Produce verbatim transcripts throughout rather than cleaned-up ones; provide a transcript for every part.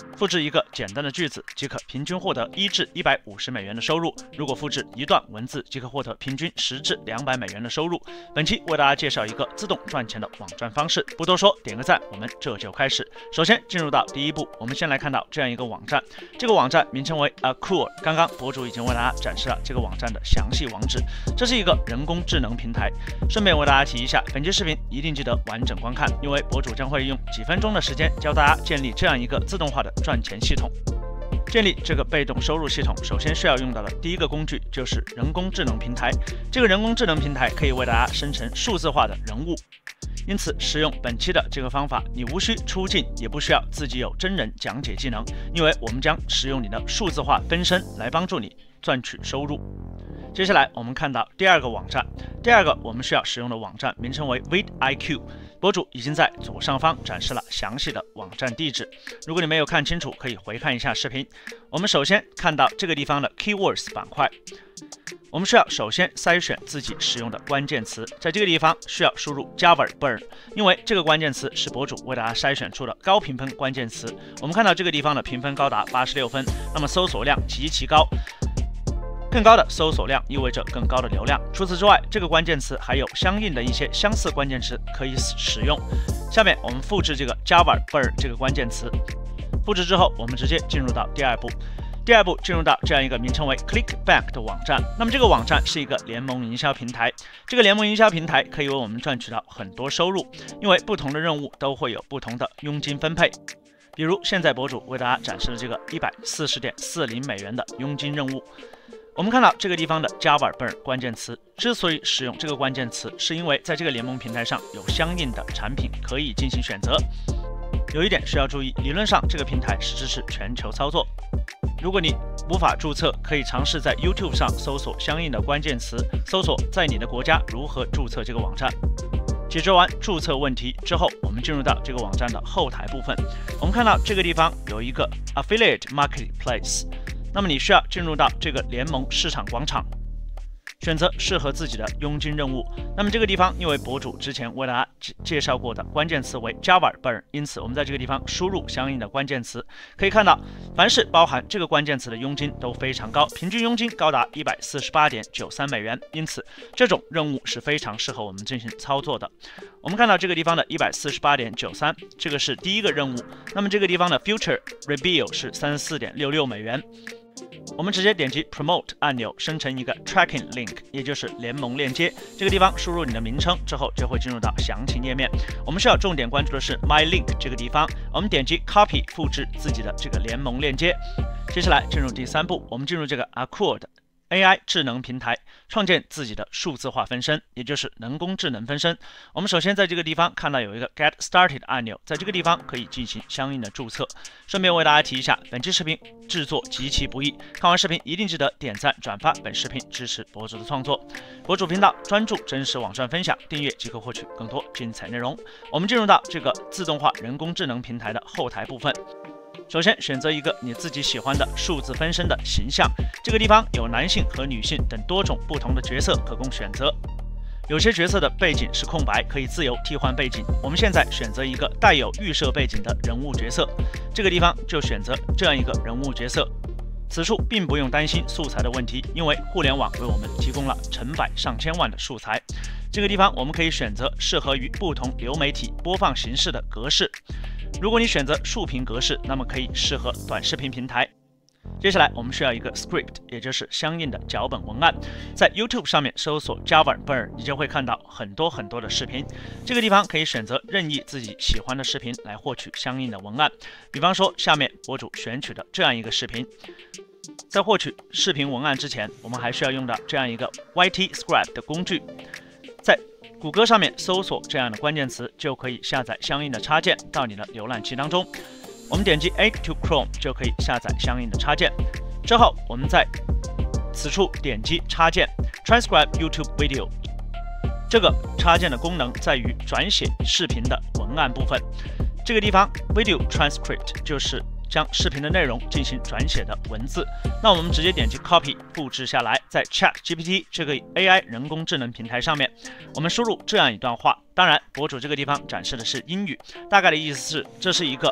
复制一个简单的句子即可平均获得一至一百五十美元的收入。如果复制一段文字即可获得平均十至两百美元的收入。本期为大家介绍一个自动赚钱的网站方式，不多说，点个赞，我们这就开始。首先进入到第一步，我们先来看到这样一个网站，这个网站名称为 Aquo。刚刚博主已经为大家展示了这个网站的详细网址，这是一个人工智能平台。顺便为大家提一下，本期视频一定记得完整观看，因为博主将会用几分钟的时间教大家建立这样一个自动化的赚钱系统。建立这个被动收入系统，首先需要用到的第一个工具就是人工智能平台。这个人工智能平台可以为大家生成数字化的人物，因此使用本期的这个方法，你无需出镜，也不需要自己有真人讲解技能，因为我们将使用你的数字化分身来帮助你赚取收入。接下来我们看到第二个网站，第二个我们需要使用的网站名称为 vidIQ。博主已经在左上方展示了详细的网站地址，如果你没有看清楚，可以回看一下视频。我们首先看到这个地方的 Keywords 板块，我们需要首先筛选自己使用的关键词，在这个地方需要输入 Java Burn， 因为这个关键词是博主为大家筛选出的高评分关键词。我们看到这个地方的评分高达八十六分，那么搜索量极其高。更高的搜索量意味着更高的流量。除此之外，这个关键词还有相应的一些相似关键词可以使用。下面我们复制这个 Java Burn 这个关键词，复制之后，我们直接进入到第二步。第二步进入到这样一个名称为 ClickBank 的网站。那么这个网站是一个联盟营销平台，这个联盟营销平台可以为我们赚取到很多收入，因为不同的任务都会有不同的佣金分配。比如现在博主为大家展示的这个一百四十点四零美元的佣金任务。我们看到这个地方的 Java Burn 关键词，之所以使用这个关键词，是因为在这个联盟平台上有相应的产品可以进行选择。有一点需要注意，理论上这个平台是支持全球操作。如果你无法注册，可以尝试在 YouTube 上搜索相应的关键词，搜索在你的国家如何注册这个网站。解决完注册问题之后，我们进入到这个网站的后台部分。我们看到这个地方有一个 Affiliate Marketplace。那么你需要进入到这个联盟市场广场，选择适合自己的佣金任务。那么这个地方，因为博主之前为大家介绍过的关键词为 Java Burn， 因此我们在这个地方输入相应的关键词。可以看到，凡是包含这个关键词的佣金都非常高，平均佣金高达一百四十八点九三美元。因此，这种任务是非常适合我们进行操作的。我们看到这个地方的一百四十八点九三，这个是第一个任务。那么这个地方的 Future Reveal 是三十四点六六美元。我们直接点击 Promote 按钮，生成一个 Tracking Link， 也就是联盟链接。这个地方输入你的名称之后，就会进入到详情页面。我们需要重点关注的是 My Link 这个地方，我们点击 Copy 复制自己的这个联盟链接。接下来进入第三步，我们进入这个 Aquo 的 A I 智能平台，创建自己的数字化分身，也就是人工智能分身。我们首先在这个地方看到有一个 Get Started 按钮，在这个地方可以进行相应的注册。顺便为大家提一下，本期视频制作极其不易，看完视频一定记得点赞转发本视频，支持博主的创作。博主频道专注真实网站分享，订阅即可获取更多精彩内容。我们进入到这个自动化人工智能平台的后台部分。首先选择一个你自己喜欢的数字分身的形象，这个地方有男性和女性等多种不同的角色可供选择。有些角色的背景是空白，可以自由替换背景。我们现在选择一个带有预设背景的人物角色，这个地方就选择这样一个人物角色。此处并不用担心素材的问题，因为互联网为我们提供了成百上千万的素材。这个地方我们可以选择适合于不同流媒体播放形式的格式。如果你选择竖屏格式，那么可以适合短视频平台。接下来我们需要一个 script， 也就是相应的脚本文案。在 YouTube 上面搜索 Java Burn， 你就会看到很多很多的视频。这个地方可以选择任意自己喜欢的视频来获取相应的文案。比方说，下面博主选取的这样一个视频。在获取视频文案之前，我们还需要用到这样一个 Y T Script 的工具。在谷歌上面搜索这样的关键词，就可以下载相应的插件到你的浏览器当中。我们点击 Add to Chrome 就可以下载相应的插件。之后，我们在此处点击插件 Transcribe YouTube Video。这个插件的功能在于转写视频的文案部分。这个地方 Video Transcript 就是将视频的内容进行转写的文字。那我们直接点击 Copy 复制下来，在 ChatGPT 这个 A I 人工智能平台上面，我们输入这样一段话。当然，博主这个地方展示的是英语，大概的意思是这是一个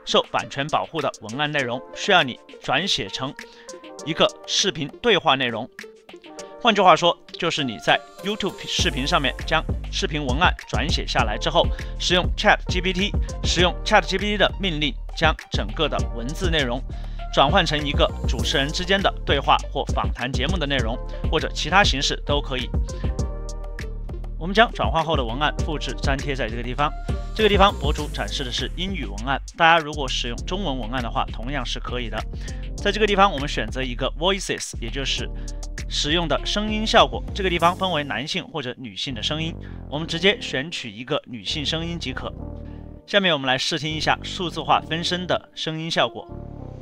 受版权保护的文案内容，需要你转写成一个视频对话内容。换句话说，就是你在 YouTube 视频上面将视频文案转写下来之后，使用 ChatGPT， 使用 ChatGPT 的命令，将整个的文字内容转换成一个主持人之间的对话或访谈节目的内容，或者其他形式都可以。我们将转换后的文案复制粘贴在这个地方。这个地方博主展示的是英语文案，大家如果使用中文文案的话，同样是可以的。在这个地方，我们选择一个 Voices， 也就是使用的声音效果。这个地方分为男性或者女性的声音，我们直接选取一个女性声音即可。下面我们来试听一下数字化分身的声音效果。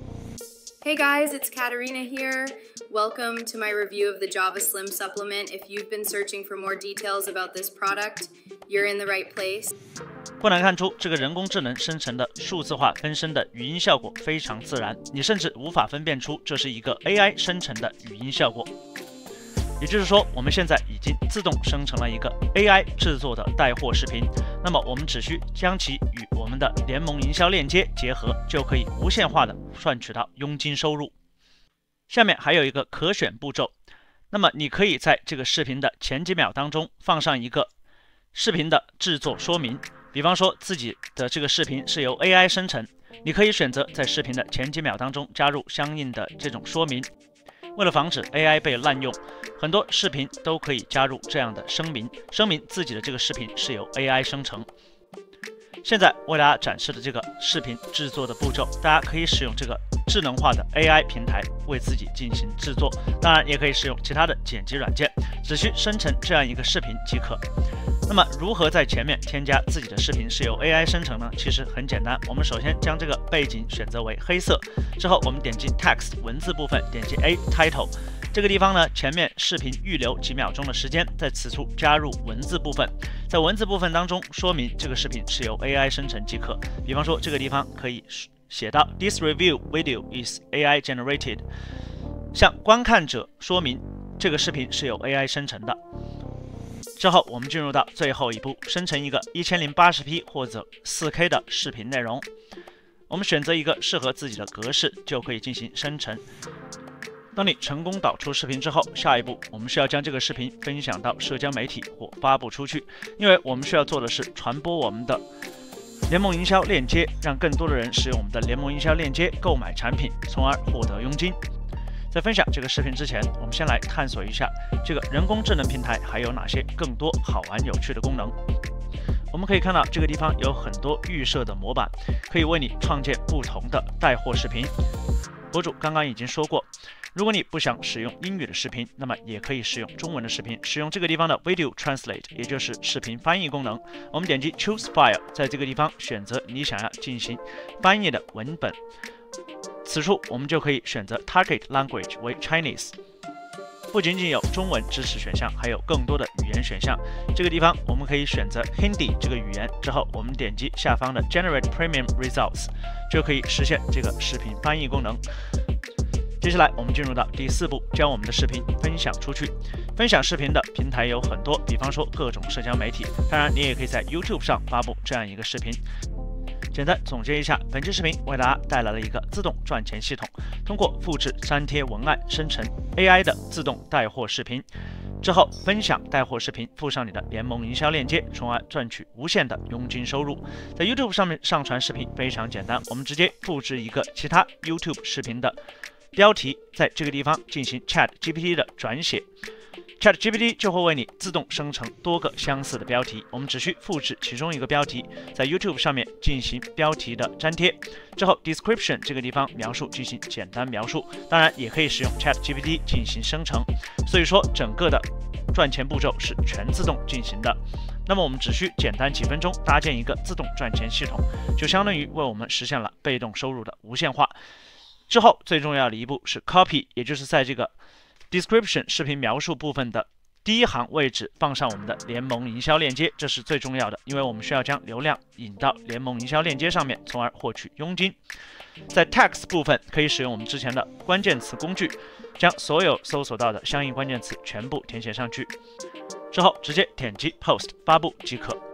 Hey guys, it's Katarina here. Welcome to my review of the Java Slim supplement. If you've been searching for more details about this product, you're in the right place. 不难看出，这个人工智能生成的数字化分身的语音效果非常自然，你甚至无法分辨出这是一个 A I 生成的语音效果。也就是说，我们现在已经自动生成了一个 A I 制作的带货视频。那么我们只需将其与我们的联盟营销链接结合，就可以无限化的赚取到佣金收入。下面还有一个可选步骤，那么你可以在这个视频的前几秒当中放上一个视频的制作说明，比方说自己的这个视频是由 A I 生成，你可以选择在视频的前几秒当中加入相应的这种说明。为了防止 A I 被滥用，很多视频都可以加入这样的声明，声明自己的这个视频是由 A I 生成。现在为大家展示的这个视频制作的步骤，大家可以使用这个智能化的 A I 平台为自己进行制作，当然也可以使用其他的剪辑软件，只需生成这样一个视频即可。那么如何在前面添加自己的视频是由 A I 生成呢？其实很简单，我们首先将这个背景选择为黑色，之后我们点击 Text 文字部分，点击 A Title， 这个地方呢，前面视频预留几秒钟的时间，在此处加入文字部分，在文字部分当中说明这个视频是由 A I 生成即可。比方说这个地方可以写到 This review video is A I generated， 向观看者说明这个视频是由 A I 生成的。之后我们进入到最后一步，生成一个 一千零八十 P 或者 四 K 的视频内容。我们选择一个适合自己的格式，就可以进行生成。当你成功导出视频之后，下一步我们需要将这个视频分享到社交媒体或发布出去，因为我们需要做的是传播我们的联盟营销链接，让更多的人使用我们的联盟营销链接购买产品，从而获得佣金。在分享这个视频之前，我们先来探索一下这个人工智能平台还有哪些更多好玩有趣的功能。我们可以看到这个地方有很多预设的模板，可以为你创建不同的带货视频。博主刚刚已经说过，如果你不想使用英语的视频，那么也可以使用中文的视频，使用这个地方的 Video Translate， 也就是视频翻译功能。我们点击 Choose File， 在这个地方选择你想要进行翻译的文本。此处我们就可以选择 Target Language 为 Chinese， 不仅仅有中文支持选项，还有更多的语言选项。这个地方我们可以选择 Hindi 这个语言，之后我们点击下方的 Generate Premium Results， 就可以实现这个视频翻译功能。接下来我们进入到第四步，将我们的视频分享出去。分享视频的平台有很多，比方说各种社交媒体，当然你也可以在 YouTube 上发布这样一个视频。简单总结一下，本期视频为大家带来了一个自动赚钱系统，通过复制粘贴文案生成 A I 的自动带货视频，之后分享带货视频，附上你的联盟营销链接，从而赚取无限的佣金收入。在 YouTube 上面上传视频非常简单，我们直接复制一个其他 YouTube 视频的标题，在这个地方进行 ChatGPT 的转写。ChatGPT 就会为你自动生成多个相似的标题，我们只需复制其中一个标题，在 YouTube 上面进行标题的粘贴，之后 Description 这个地方描述进行简单描述，当然也可以使用 ChatGPT 进行生成。所以说整个的赚钱步骤是全自动进行的。那么我们只需简单几分钟搭建一个自动赚钱系统，就相当于为我们实现了被动收入的无限化。之后最重要的一步是 Copy， 也就是在这个Description 视频描述部分的第一行位置放上我们的联盟营销链接，这是最重要的，因为我们需要将流量引到联盟营销链接上面，从而获取佣金。在 Text 部分可以使用我们之前的关键词工具，将所有搜索到的相应关键词全部填写上去，之后直接点击 Post 发布即可。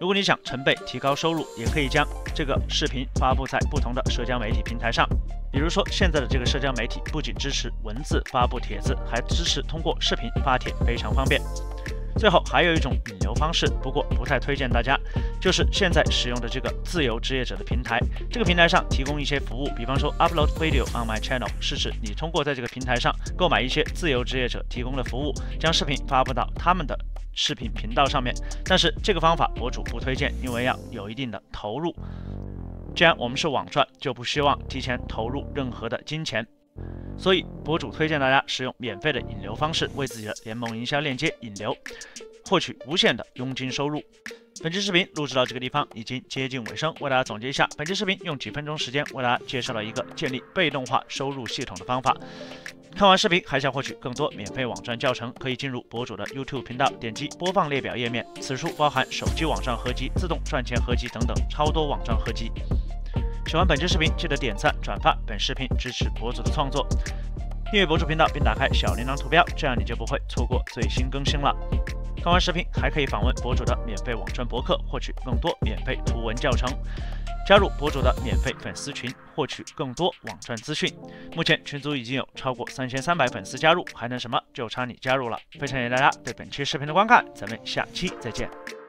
如果你想成倍提高收入，也可以将这个视频发布在不同的社交媒体平台上。比如说，现在的这个社交媒体不仅支持文字发布帖子，还支持通过视频发帖，非常方便。最后还有一种引流方式，不过不太推荐大家，就是现在使用的这个自由职业者的平台。这个平台上提供一些服务，比方说 upload video on my channel， 是指你通过在这个平台上购买一些自由职业者提供的服务，将视频发布到他们的视频频道上面。但是这个方法博主不推荐，因为要有一定的投入。既然我们是网赚，就不希望提前投入任何的金钱。所以，博主推荐大家使用免费的引流方式，为自己的联盟营销链接引流，获取无限的佣金收入。本期视频录制到这个地方已经接近尾声，为大家总结一下，本期视频用几分钟时间为大家介绍了一个建立被动化收入系统的方法。看完视频还想获取更多免费网赚教程，可以进入博主的 YouTube 频道，点击播放列表页面，此处包含手机网上合集、自动赚钱合集等等超多网赚合集。喜欢本期视频，记得点赞、转发本视频，支持博主的创作。订阅博主频道并打开小铃铛图标，这样你就不会错过最新更新了。看完视频还可以访问博主的免费网赚博客，获取更多免费图文教程。加入博主的免费粉丝群，获取更多网赚资讯。目前群组已经有超过三千三百粉丝加入，还能什么？就差你加入了。非常感谢大家对本期视频的观看，咱们下期再见。